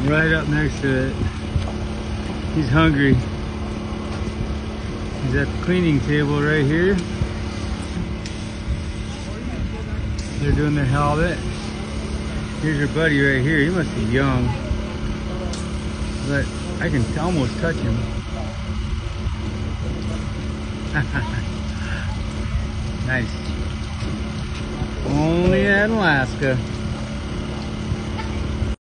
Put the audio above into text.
right up next to it. He's hungry. He's at the cleaning table right here. They're doing their halibut. Here's your buddy right here. He must be young, but I can almost touch him. Nice. Only in Alaska.